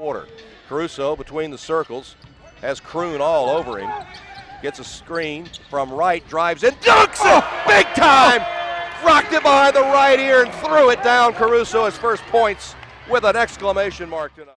quarter. Caruso between the circles has Kroon all over him. Gets a screen from right, drives and dunks it! Big time! Rocked it behind the right ear and threw it down. Caruso his first points with an exclamation mark tonight.